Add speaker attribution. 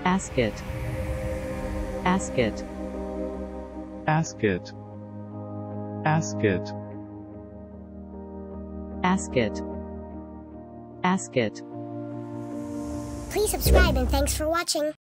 Speaker 1: asquat, asquat,
Speaker 2: asquat, asquat,
Speaker 1: asquat, asquat.
Speaker 3: Please subscribe and thanks for watching.